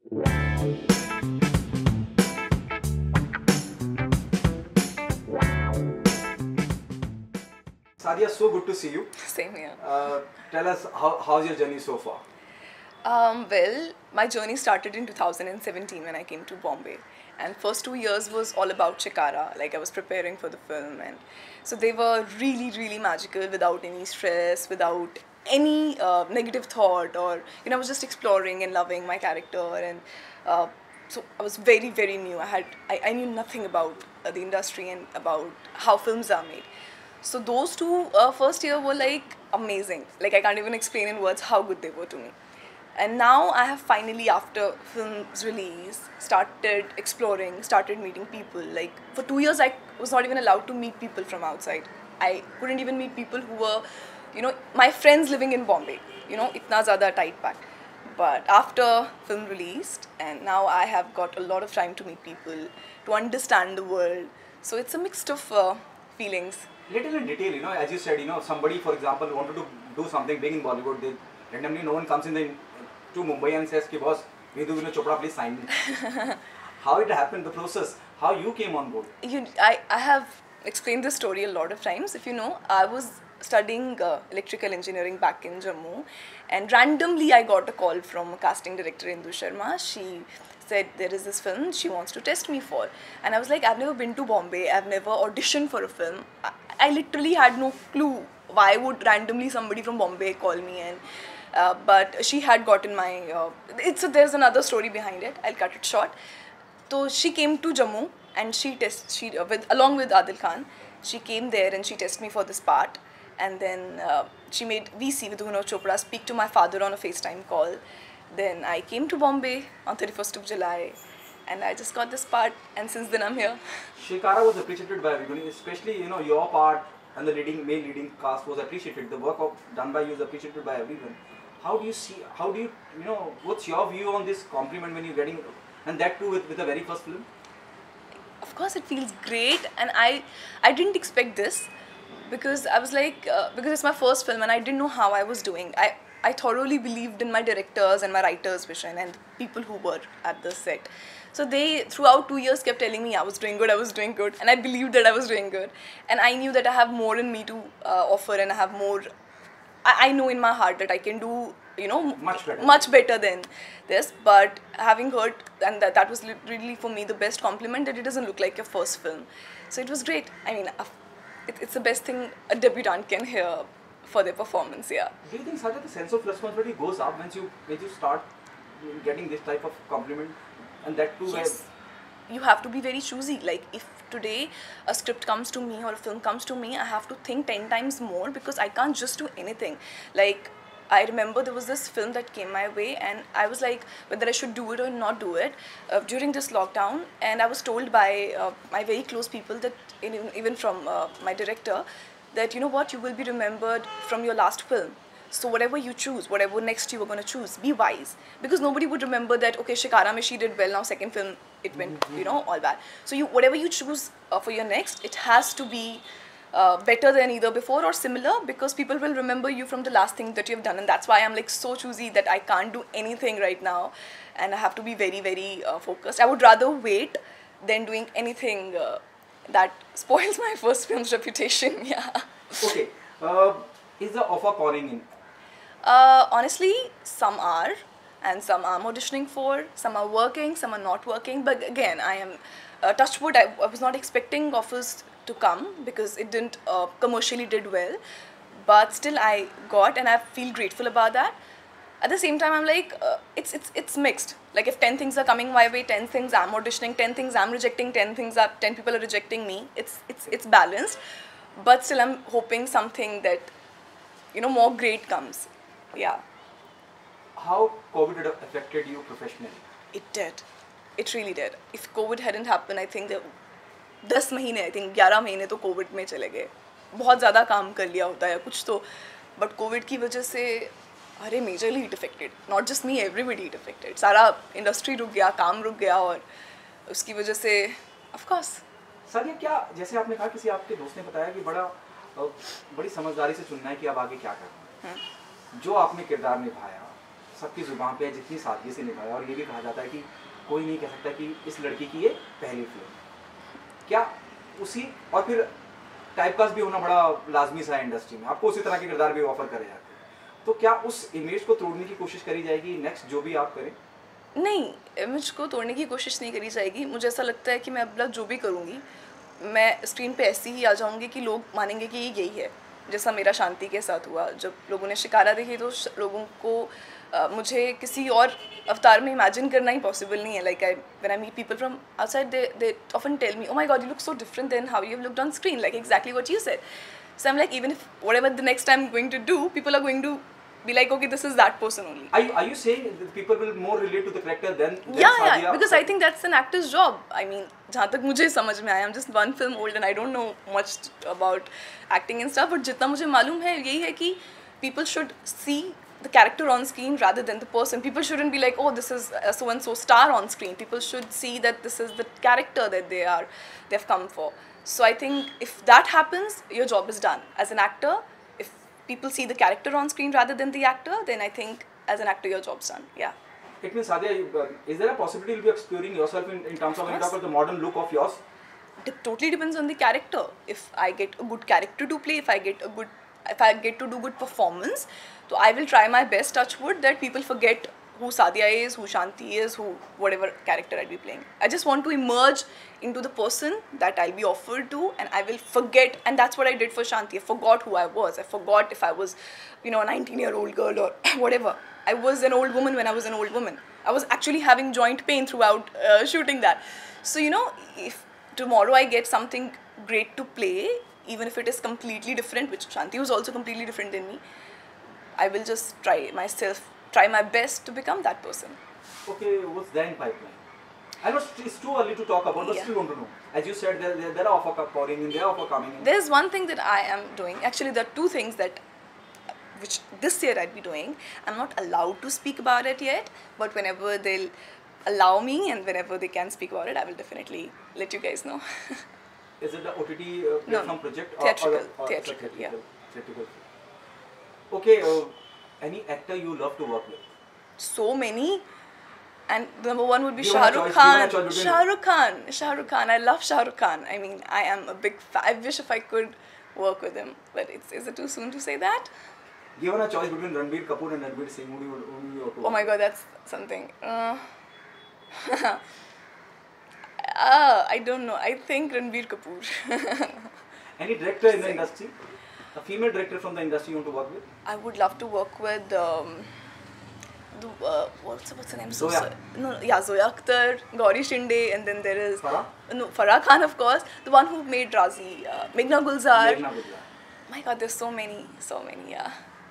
Sadia, so good to see you. Same here. Tell us how's your journey so far? Well, my journey started in 2017 when I came to Bombay, and first 2 years was all about Chikara. Like I was preparing for the film, and so they were really, really magical without any stress, without any negative thought, or I was just exploring and loving my character, and so I was very, very new. I knew nothing about the industry and about how films are made. So those two first year were like amazing. Like I can't even explain in words how good they were to me. And now I have finally, after film's release, started exploring, started meeting people. Like for 2 years, I was not even allowed to meet people from outside. I couldn't even meet people who were, my friends living in Bombay. Itna zyada tight pack. But after film released, and now I have got a lot of time to meet people, to understand the world. So it's a mix of feelings. Little in detail, as you said, somebody, for example, wanted to do something big in Bollywood. They randomly, no one comes to Mumbai and says, "Ki boss, Vidhu Vinod Chopra, please sign me." How it happened, the process, how you came on board? I have explained this story a lot of times. If you know, I was studying electrical engineering back in Jammu, and randomly I got a call from a casting director, Indu Sharma. She said there is this film she wants to test me for, and I was like, I've never been to Bombay, I've never auditioned for a film. I literally had no clue why would randomly somebody from Bombay call me, and but she had gotten my there's another story behind it. I'll cut it short. So she came to Jammu, and along with Adil Khan, she came there and she tested me for this part, and then she made VC with Vinod Chopra speak to my father on a FaceTime call. Then I came to Bombay on 31st of July, and I just got this part, and since then I'm here. Shikara was appreciated by everybody, especially your part and the male leading cast was appreciated. The work done by you is appreciated by everyone. How do you what's your view on this compliment when you're getting, and that too with the very first film? Of course, it feels great, and I didn't expect this, because I was like, because it's my first film and I didn't know how I was doing. I thoroughly believed in my directors and my writers' vision and people who were at the set. So they, throughout 2 years, kept telling me I was doing good, and I believed that I was doing good. And I knew that I have more in me to offer, and I have more. I know in my heart that I can do, much better than this. But having heard, and that was really for me the best compliment, that it doesn't look like your first film. So it was great. I mean, it's the best thing a debutant can hear for their performance, yeah. Do you think, Sadia, the sense of responsibility goes up when you start getting this type of compliment, and that too? Yes. You have to be very choosy. Like if today a script comes to me or a film comes to me, I have to think 10 times more, because I can't just do anything. Like I remember there was this film that came my way, and I was like whether I should do it or not do it during this lockdown. And I was told by my very close people, that even from my director, that you know what, you will be remembered from your last film. So whatever you choose, whatever next you are going to choose, be wise. Because nobody would remember that, okay, Shikara mein she did well, now second film, it went, all bad. So whatever you choose for your next, it has to be better than either before or similar, because people will remember you from the last thing that you've done. And that's why I'm like so choosy that I can't do anything right now. And I have to be very, very focused. I would rather wait than doing anything that spoils my first film's reputation, yeah. Okay. Is the offer pouring in? Honestly, some are, and some I'm auditioning for, some are working, some are not working. But again, I am, touch wood, I was not expecting offers to come, because it didn't commercially did well. But still I got, and I feel grateful about that. At the same time, I'm like, it's mixed. Like if 10 things are coming my way, 10 things I'm auditioning, 10 things I'm rejecting, 10 people are rejecting me. It's balanced. But still I'm hoping something that, more great comes. Yeah. How COVID had affected you professionally? It did. It really did. If COVID hadn't happened, I think that 10 महीने, I think 11 महीने तो Covid में चले गए. बहुत ज़्यादा काम कर लिया होता है कुछ तो, बट कोविड की वजह से अरे majorly it affected. Not just me, everybody it affected. सारा इंडस्ट्री रुक गया, काम रुक गया, और उसकी वजह से ऑफ कोर्स. सर, ये क्या, जैसे आपने कहा, किसी आपके दोस्त ने बताया कि बड़ी समझदारी से चुनना है कि अब आगे क्या करना है. जो आपने किरदार निभाया, सबकी जुबान पे है जितनी सादगी से निभाया, और ये भी कहा जाता है कि कोई नहीं कह सकता कि इस लड़की की ये पहली फिल्म। क्या उसी और फिर टाइपकास्ट भी होना बड़ा लाजमी सा है इंडस्ट्री में, आपको उसी तरह के किरदार भी ऑफर करे जाते हैं, तो क्या उस इमेज को तोड़ने की कोशिश करी जाएगी नेक्स्ट जो भी आप करें? नहीं, इमेज को तोड़ने की कोशिश नहीं करी जाएगी। मुझे ऐसा लगता है कि मैं अब जो भी करूँगी, मैं स्क्रीन पे ऐसी ही आ जाऊँगी कि लोग मानेंगे कि ये यही है। जैसा मेरा शांति के साथ हुआ, जब लोगों ने शिकारा देखी तो लोगों को मुझे किसी और अवतार में इमेजिन करना ही पॉसिबल नहीं है। Like when I meet people from outside, they often tell me, oh my god, you look so different than how you have looked on screen, like exactly what you said. So I am like, even if whatever the next time going to do, people are going to be like, okay, this is that person only. Are you saying that people will more relate to the character than yeah, Sadia? Because I think that's an actor's job. I mean, जहाँ तक मुझे समझ में आया, I'm just one film old and I don't know much about acting and stuff, but जितना मुझे मालूम है यही है कि people should see the character on screen rather than the person. People shouldn't be like, oh, this is a so and so star on screen. People should see that this is the character that they've come for. So I think if that happens, your job is done as an actor. If people see the character on screen rather than the actor, then I think as an actor your job's done. Yeah. It means, Sadia, is there a possibility you'll be exploring yourself in terms of, when you talk about the modern look of yours? It totally depends on the character. If I get a good character to play, if I get to do good performance, so I will try my best, touch wood, that people forget who Sadia is, who Shanti is, who whatever character I'll be playing. I just want to emerge into the person that I'll be offered to, and I will forget. And that's what I did for Shanti. I forgot who I was. I forgot if I was, a 19-year-old girl or whatever. I was an old woman when I was an old woman. I was actually having joint pain throughout shooting that. So, if tomorrow I get something great to play, even if it is completely different, which Shanti was also completely different than me, I will just try my best to become that person. Okay, what's there in pipeline? I know it's too early to talk about, but still want to know. As you said, there are offer pouring in, there are offer coming in. There's one thing that I am doing. Actually, there are two things which this year I'd be doing. I'm not allowed to speak about it yet, but whenever they'll allow me and whenever they can speak about it, I will definitely let you guys know. Is it the OTT platform project? Theatrical. Or Theatrical, yeah. Theatrical. Okay, any actor you love to work with? So many. And number one would be Give Shah one a Rukh choice, give one Khan. a choice between- Shah Rukh Khan. I love Shah Rukh Khan. I mean, I am a big fan. I wish if I could work with him, but is it too soon to say that? Given a choice between Ranbir Kapoor and Ranveer Singh, who do you want to work Oh my with? god, that's something. I don't know. I think Ranbir Kapoor. Any director in the industry? A female director from the industry you want to work with? I would love to work with what's her name? Zoya. Zoya Akhtar, Gauri Shinde, and then there is Farah? No, Farah Khan, of course, the one who made Razi, Meghna Gulzar. Meghna Gulzar. My God, there's so many, yeah.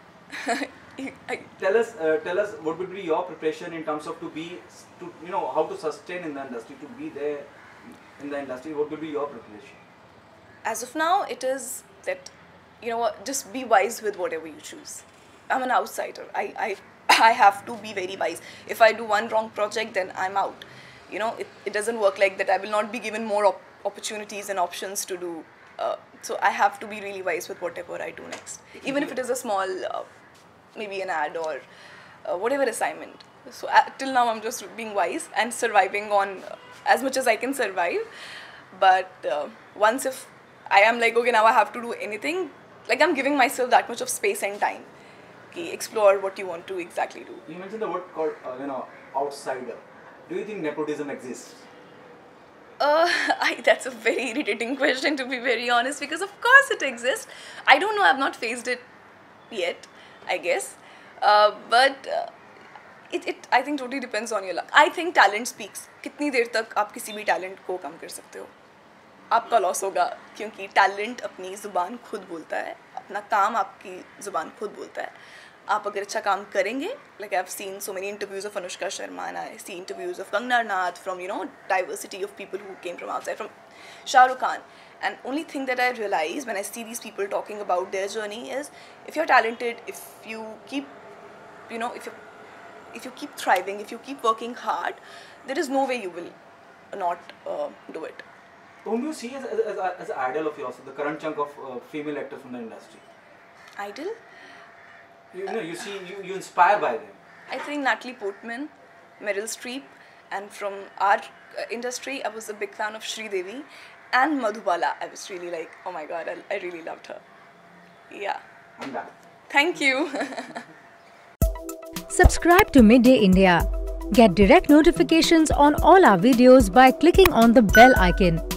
Tell us what would be your preparation in terms of how to sustain in the industry, to be there in the industry. What would be your preparation? As of now, it is that, just be wise with whatever you choose. I'm an outsider. I have to be very wise. If I do one wrong project, then I'm out. It doesn't work like that. I will not be given more opportunities and options to do. So I have to be really wise with whatever I do next. Even if it is a small, maybe an ad or whatever assignment. So till now, I'm just being wise and surviving on as much as I can survive. But once if I am like, okay, now I have to do anything, like I'm giving myself that much of space and time. Okay, explore what you want to exactly do. You mentioned the word called, outsider. Do you think nepotism exists? That's a very irritating question, to be very honest, because of course it exists. I don't know, I've not faced it yet, I guess. But it I think totally depends on your luck. I think talent speaks. कितनी देर तक आप किसी भी talent को कम कर सकते हो? आपका लॉस होगा, क्योंकि टैलेंट अपनी ज़ुबान खुद बोलता है, अपना काम आपकी ज़ुबान खुद बोलता है. आप अगर अच्छा काम करेंगे, like I've seen so many interviews of Anushka Sharma and I see interviews of Kangana Ranaut, from diversity of people who came from outside, from Shah Rukh Khan. And only thing that I realize when I see these people talking about their journey is, if you're talented, if you keep, if you keep thriving, if you keep working hard, there is no way you will not do it. Whom do you see as an idol of yours, the current chunk of female actors from the industry? Idol? You inspire by them. I think Natalie Portman, Meryl Streep, and from our industry, I was a big fan of Sridevi and Madhubala. I was really like, oh my god, I really loved her. Yeah. I'm done. Thank you. Subscribe to Midday India. Get direct notifications on all our videos by clicking on the bell icon.